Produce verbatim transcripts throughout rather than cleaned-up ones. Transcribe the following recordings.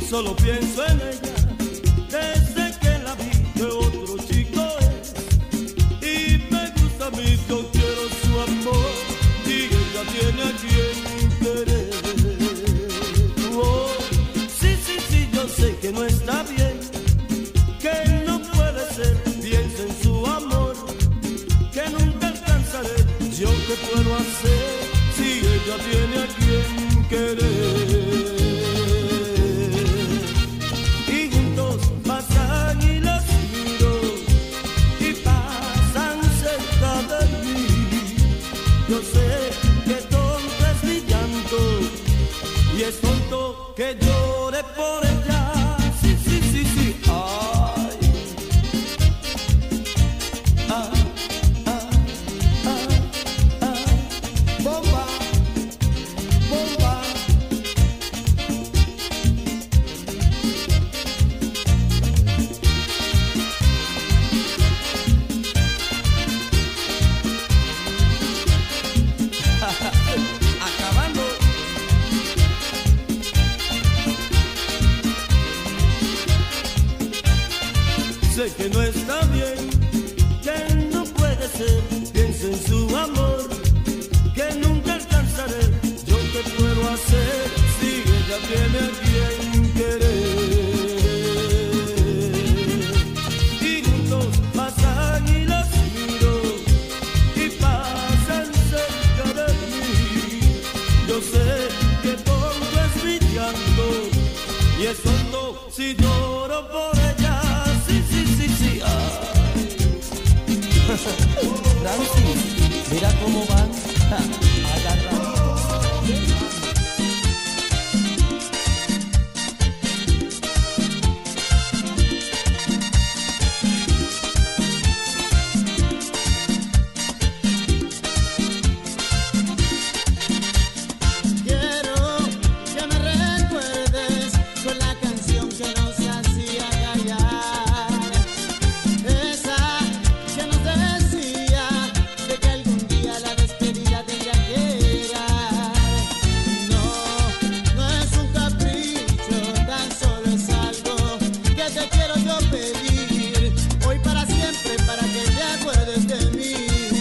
solo pienso en ella. Desde que la vi que otro chico es. Y me gusta a mí, yo quiero su amor. Y ella tiene a quien querer. Oh, sí, sí, sí, yo sé que no está bien, que no puede ser. Piensa en su amor, que nunca alcanzaré. Yo qué puedo hacer si ella tiene a quien querer. Y juntos pasan y los miro y pasan cerca de mí. Yo sé que tonto es mi llanto y es tonto que llore por ella. Sí, sí, sí, sí. Ay. Ah, ah, ah, ah. Bomba, bomba. Acabando. Sé que no está bien, que no puede ser. Piensa en su amor, que nunca alcanzaré. Yo qué puedo hacer si ella tiene a quien querer. Y juntos pasan y los miro y pasan cerca de mí. Yo sé que tonto es mi llanto y es tonto si lloro por ella. Sí, sí, sí, sí. Ay. Francis, mira cómo van agarraditos. Quiero que me recuerdes con la canción que nos hacía callar, esa que nos decía de que algún día la despedida tendría que llegar. No, no es un capricho, tan solo es algo que te quiero yo pedir, hoy para siempre, para que te acuerdes de mí.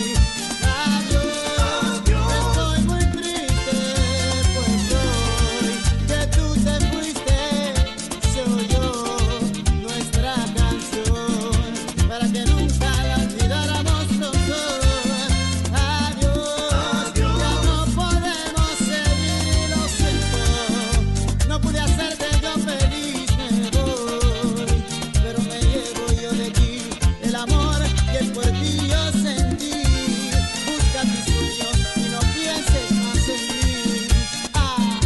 Adiós, estoy muy triste, pues hoy que tú te fuiste, se oyó nuestra canción, para que nunca la olvidáramos los dos. Adiós, ya no podemos seguir, lo siento, no pude hacerte yo feliz, me voy, pero me llevo yo de aquí el amor que por ti yo sentí. Busca tus sueños y no pienses más en mí. Ah.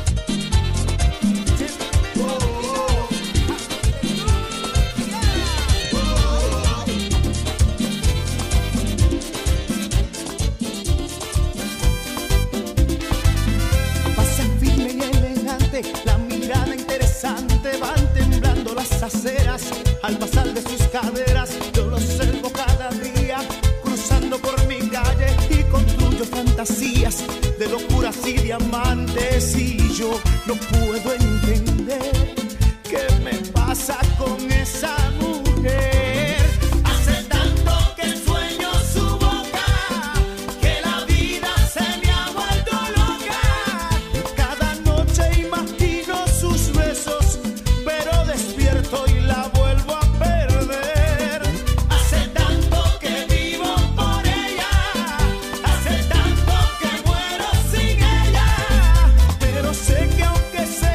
Pasan firme y elegante, la mirada interesante, van temblando las aceras al pasar de sus caderas. Yo lo observo cada día, cruzando por mi calle y construyo fantasías de locuras y diamantes. Y yo no puedo entender qué me pasa con esa mujer. Hace tanto que sueño su boca, que la vida se me ha vuelto loca. Cada noche imagino sus besos, pero despierto y la vuelvo a perder. Hace tanto que vivo por ella, hace tanto que muero sin ella, pero sé que aunque sea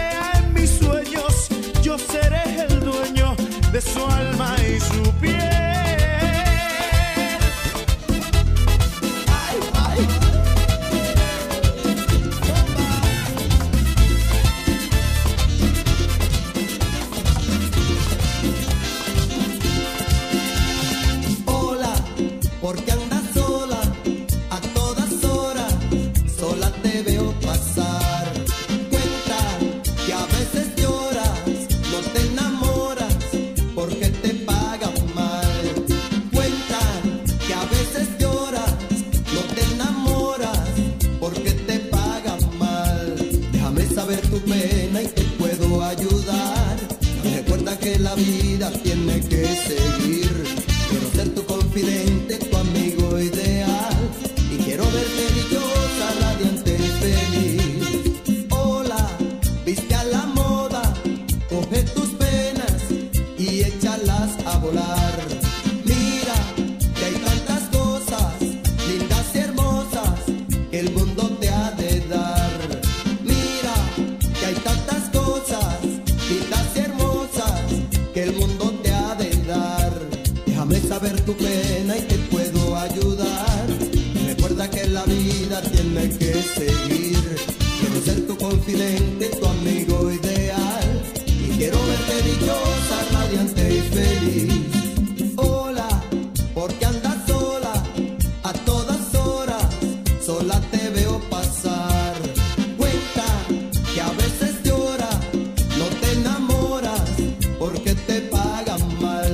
la vida tiene que seguir. Quiero ser tu confidente, tu amigo ideal, y quiero verte dichosa, radiante y feliz. Hola, viste a la moda, coge tus penas y échalas a volar. Mira que hay tantas cosas lindas y hermosas que el mundo te ha de dar. Mira que hay tantas cosas lindas y hermosas que el mundo te ha de dar. Déjame saber tu pena y te puedo ayudar. Recuerda que la vida tiene que seguir. Quiero ser tu confidente, tu amigo ideal, y quiero verte dichosa, radiante y feliz. Hola, ¿por qué andas sola? A todas horas sola te veo pasar. Cuenta que a veces lloras, no te enamoras porque te pagan mal.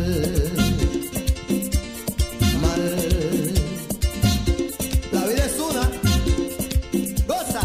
Mal. La vida es una. Goza.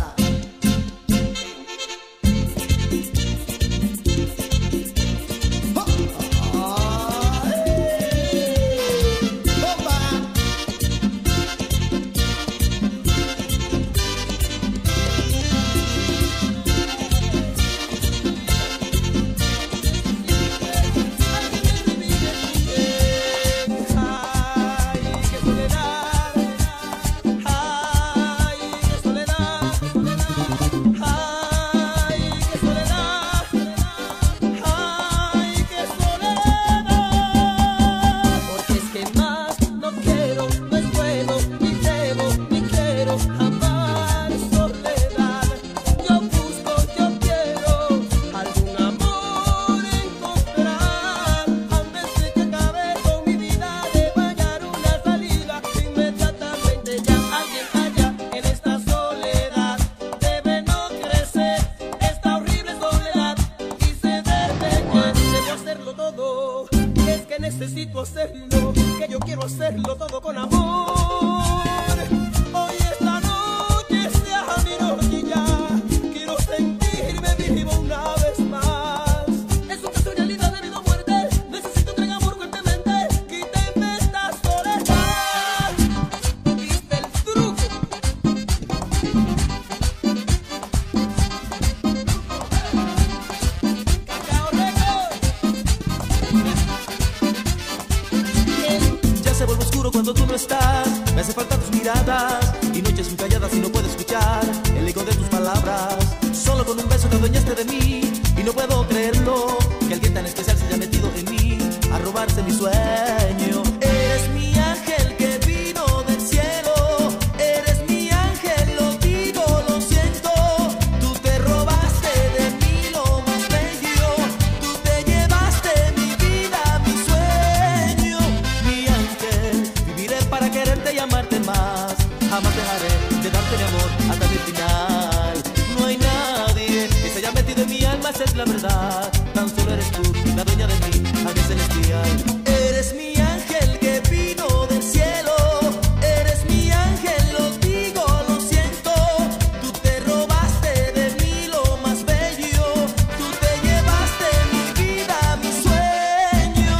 Necesito hacerlo, que yo quiero hacerlo todo con amor. Hoy esta noche sea mi noche ya. Quiero sentirme vivo una vez más. Es una casualidad de vida o muerte. Necesito entregar amor fuertemente. Quíteme esta soledad. ¿Viste el truco? Cacao Records. Se vuelve oscuro cuando tú no estás. Me hace falta tus miradas y noches muy calladas y no puedo escuchar el eco de tus palabras. Solo con un beso te adueñaste de mí y no puedo creerlo, que alguien tan especial se haya metido en mí a robarse mi sueño. Eres mi ángel que vino del cielo, eres mi ángel, lo digo, lo siento. Tú te robaste de mí lo más bello, tú te llevaste mi vida, mi sueño. Mi ángel, viviré para quererte y amarte más. Jamás dejaré de darte mi amor hasta el final. No hay nadie que se haya metido en mi alma, esa es la verdad. Tan solo eres tú, la dueña de mí, ángel celestial. Eres mi ángel que vino del cielo, eres mi ángel, lo digo, lo siento. Tú te robaste de mí lo más bello, tú te llevaste mi vida, mi sueño.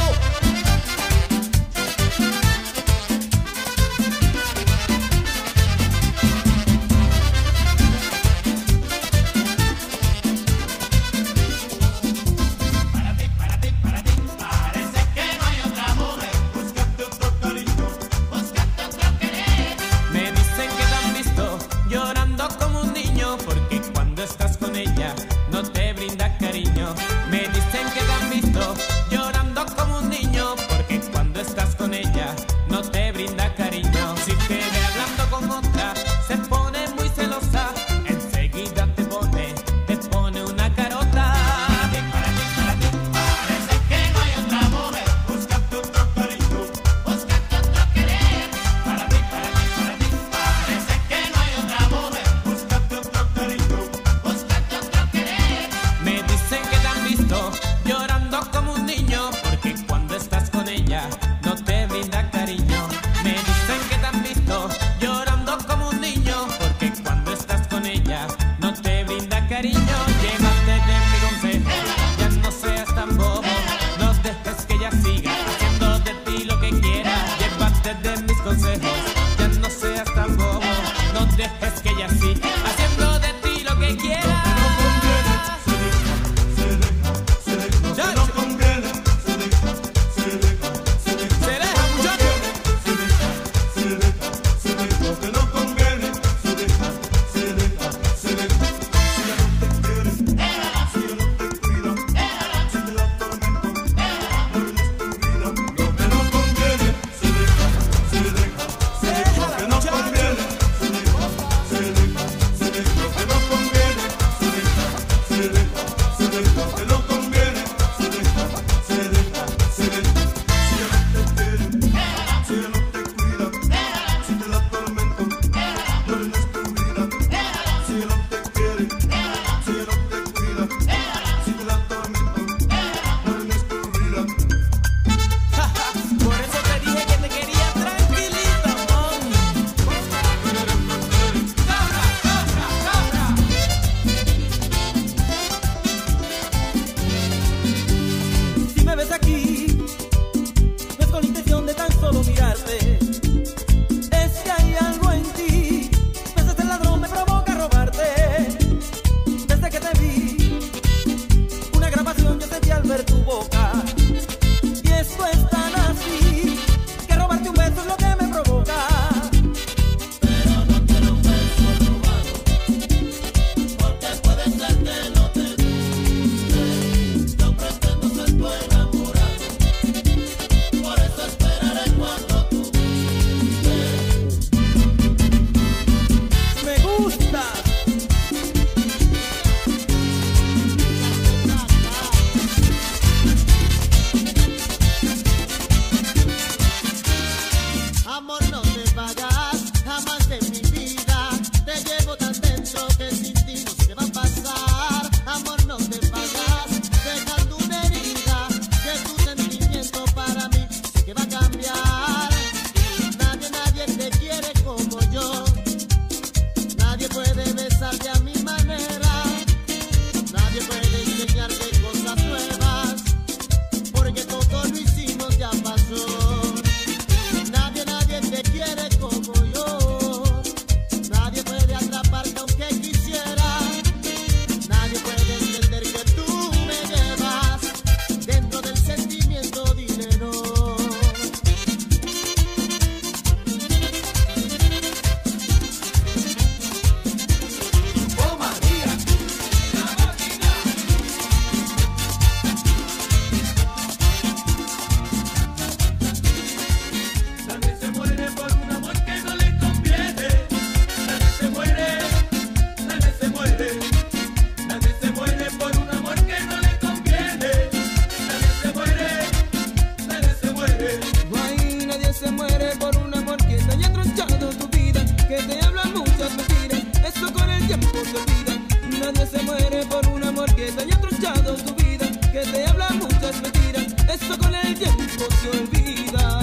que te habla muchas mentiras, eso con el tiempo se olvida.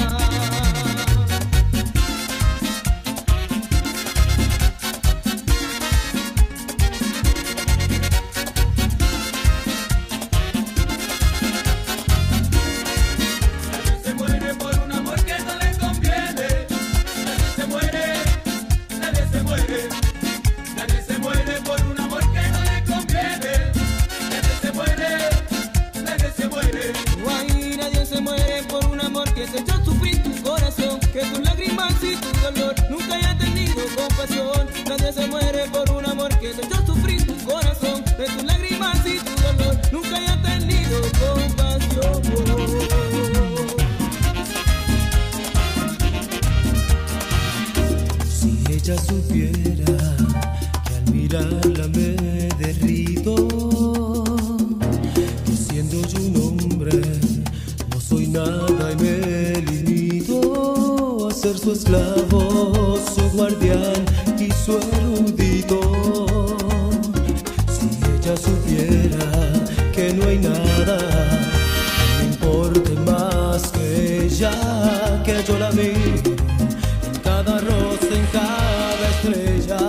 Nadie se muere por un amor que te echó sufrir tu corazón, de tus lágrimas y tu dolor, nunca haya tenido compasión. Si ella supiera que al mirarla me derrito, que siendo yo un hombre no soy nada y me limito a ser su esclavo, su guardián y su erudito. Si ella supiera que no hay nada que me importe más que ella, que yo la miro en cada rosa, en cada estrella.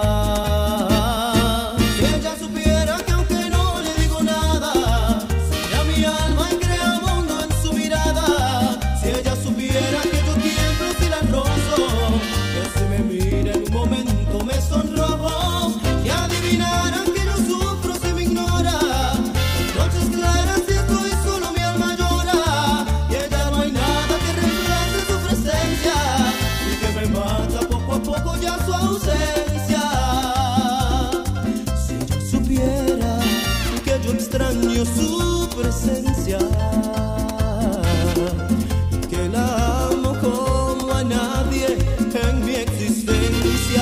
Si ella supiera que aunque no le digo nada, sería mi alma y crea mundo en su mirada. Si ella supiera que yo tiemblo si la rozo, que si me mira en un momento me sonrojo, y adivinaran que yo sufro si me ignora. En noches claras si estoy solo mi alma llora, y ella no hay nada que reemplace su presencia, y que me mata poco a poco ya su ausencia. Si ella supiera que yo extraño su presencia, que la amo como a nadie en mi existencia.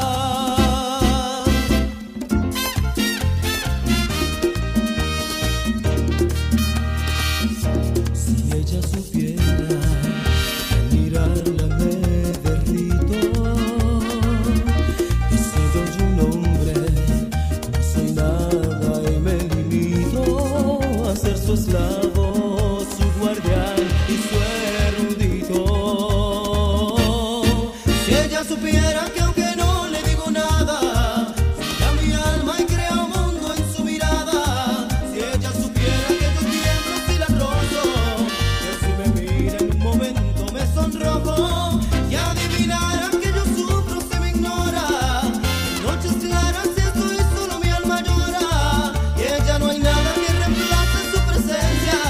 Si ella supiera que al mirarla me derrito, que siendo yo un hombre no soy nada y me limito a ser su esclavo, su guardián y su erudito. Si ella supiera que aunque no le digo nada, sería mi alma y crea un mundo en su mirada. Si ella supiera que yo tiemblo si la rozo, que si me mira en un momento me sonrojo, y adivinaran que yo sufro si me ignora. En noches claras si estoy solo mi alma llora, y ella no hay nada que reemplace su presencia,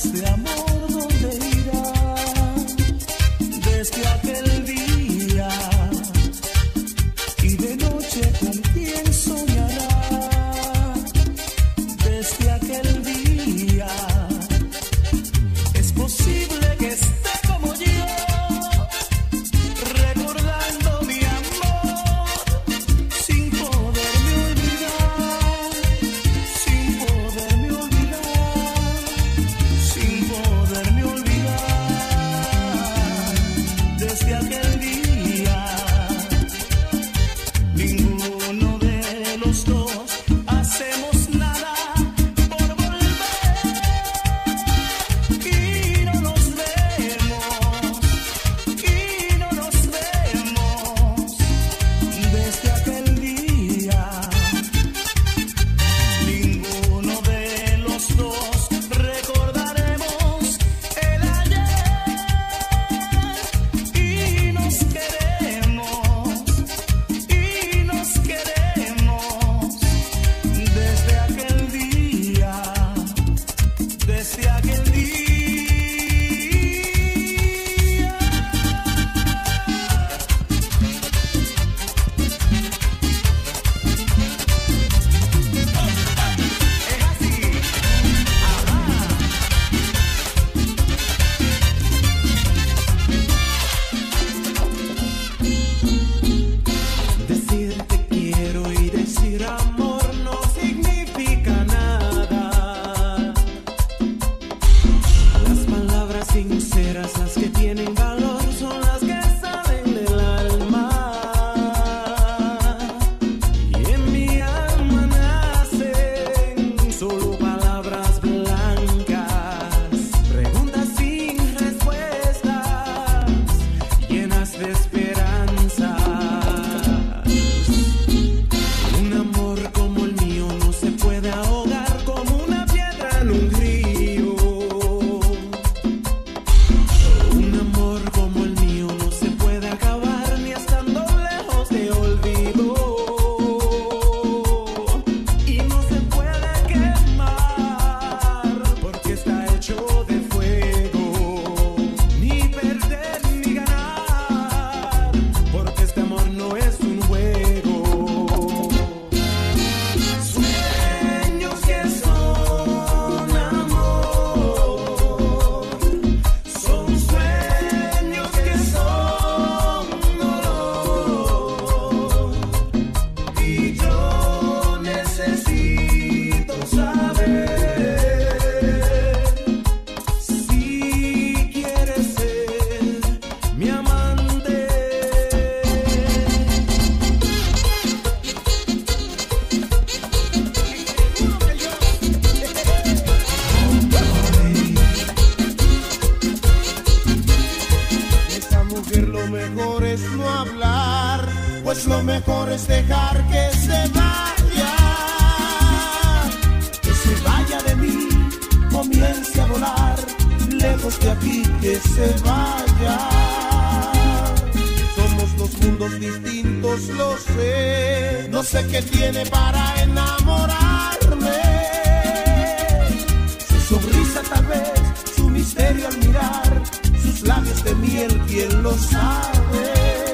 este amor dónde irá, desde aquel día, y de noche con quién soñará, desde aquel día. Es posible que esté como yo, recordando mi amor, sin poderme olvidar, sin poderme olvidar, sin poderme olvidar, desde aquel día. Ninguno de los dos hacemos nada por volver y no nos vemos, y no nos vemos desde aquel día. Ninguno de los dos recordaremos el ayer y nos queremos, y nos queremos desde aquel día, desde aquel día. Es así. Decir te quiero y decir amor no significa nada. Las palabras sinceras, las que tienen valor, son las que salen del alma. Y en mi alma nacen solo palabras blancas, preguntas sin respuestas, llenas de esperanza. Un amor como el mío no se puede ahogar como una piedra en un río. Un amor como el mío no se puede acabar ni estando lejos de olvido. Y no se puede quemar porque está hecho de fuego. Ni perder ni ganar porque este amor no es un juego. Sueños que son amor, son sueños que son dolor. Y yo necesito saber si quieres ser mi amante. Esta mujer lo mejor es no hablar, pues lo mejor es dejar que se vaya, que se vaya de mí, comience a volar, lejos de aquí, que se vaya. Somos dos mundos distintos, lo sé, no sé qué tiene para enamorarme. Su sonrisa tal vez, su misterio al mirar, sus labios de miel, ¿quién lo sabe?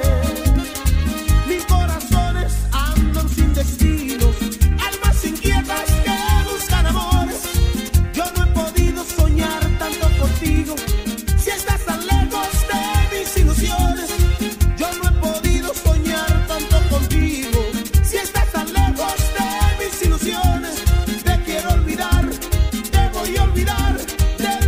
Mis corazones andan sin destinos, almas inquietas que buscan amores. Yo no he podido soñar tanto contigo, si estás tan lejos de mis ilusiones. Yo no he podido soñar tanto contigo, si estás tan lejos de mis ilusiones. Te quiero olvidar, te voy a olvidar, te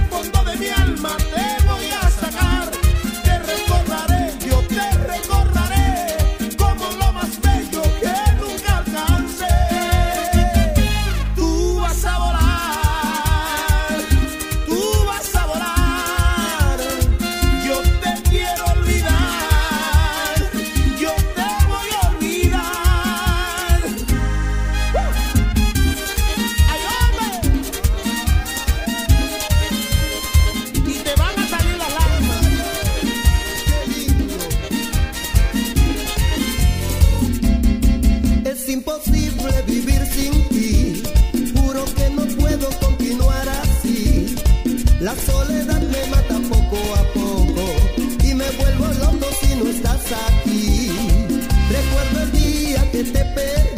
La soledad me mata poco a poco y me vuelvo loco si no estás aquí. Recuerdo el día que te perdí.